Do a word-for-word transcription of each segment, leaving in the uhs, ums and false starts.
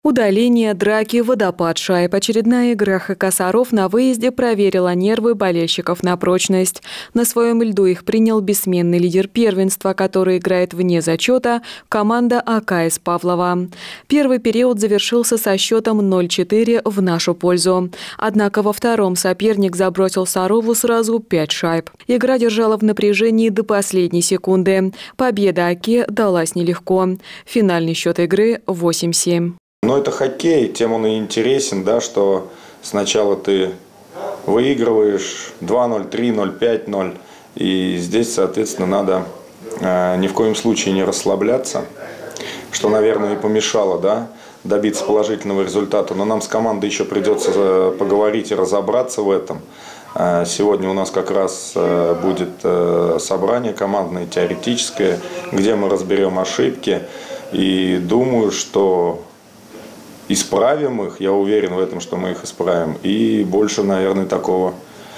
Удаление, драки, водопад шайб. Очередная игра ХК «Саров» на выезде проверила нервы болельщиков на прочность. На своем льду их принял бессменный лидер первенства, который играет вне зачета, команда АКС Павлова. Первый период завершился со счетом ноль четыре в нашу пользу. Однако во втором соперник забросил «Сарову» сразу пять шайб. Игра держала в напряжении до последней секунды. Победа АКЕ далась нелегко. Финальный счет игры восемь семь. Но это хоккей, тем он и интересен, да, что сначала ты выигрываешь два ноль, три ноль, пять ноль. И здесь, соответственно, надо э, ни в коем случае не расслабляться, что, наверное, и помешало, да, добиться положительного результата. Но нам с командой еще придется поговорить и разобраться в этом. Сегодня у нас как раз будет собрание командное, теоретическое, где мы разберем ошибки. И думаю, что исправим их, я уверен в этом, что мы их исправим. И больше, наверное, такого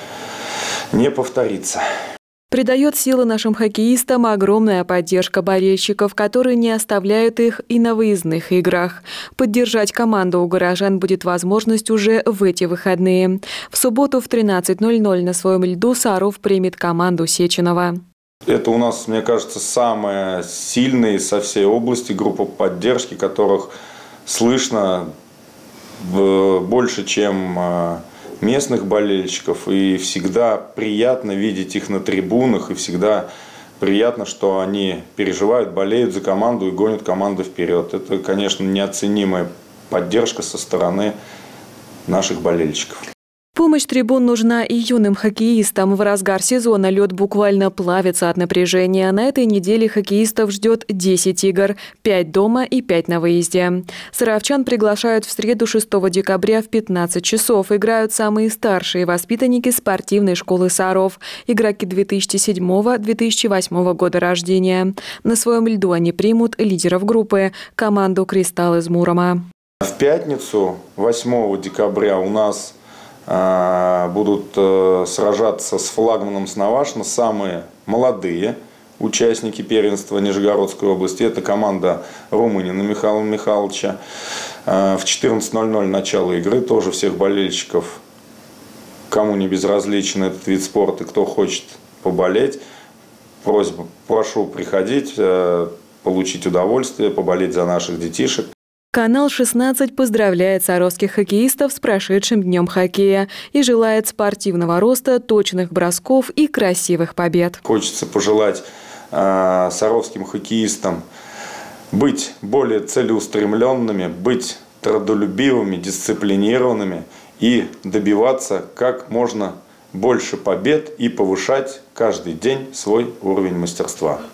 не повторится. Придает силы нашим хоккеистам огромная поддержка болельщиков, которые не оставляют их и на выездных играх. Поддержать команду у горожан будет возможность уже в эти выходные. В субботу в тринадцать ноль ноль на своем льду «Саров» примет команду Сеченова. Это у нас, мне кажется, самая сильная со всей области группа поддержки, которых слышно больше, чем местных болельщиков. И всегда приятно видеть их на трибунах. И всегда приятно, что они переживают, болеют за команду и гонят команду вперед. Это, конечно, неоценимая поддержка со стороны наших болельщиков. Помощь трибун нужна и юным хоккеистам. В разгар сезона лед буквально плавится от напряжения. На этой неделе хоккеистов ждет десять игр. пять дома и пять на выезде. Саровчан приглашают в среду шестого декабря в пятнадцать часов. Играют самые старшие воспитанники спортивной школы «Саров». Игроки две тысячи седьмого — две тысячи восьмого года рождения. На своем льду они примут лидеров группы – команду «Кристалл» из Мурома. В пятницу, восьмого декабря, у нас будут сражаться с флагманом с Навашино самые молодые участники первенства Нижегородской области. Это команда Румынина Михаила Михайловича. В четырнадцать ноль ноль начало игры. Тоже всех болельщиков, кому не безразличен этот вид спорта, кто хочет поболеть, просьба, прошу приходить, получить удовольствие, поболеть за наших детишек. Канал шестнадцать поздравляет саровских хоккеистов с прошедшим днем хоккея и желает спортивного роста, точных бросков и красивых побед. Хочется пожелать э, саровским хоккеистам быть более целеустремленными, быть трудолюбивыми, дисциплинированными и добиваться как можно больше побед и повышать каждый день свой уровень мастерства.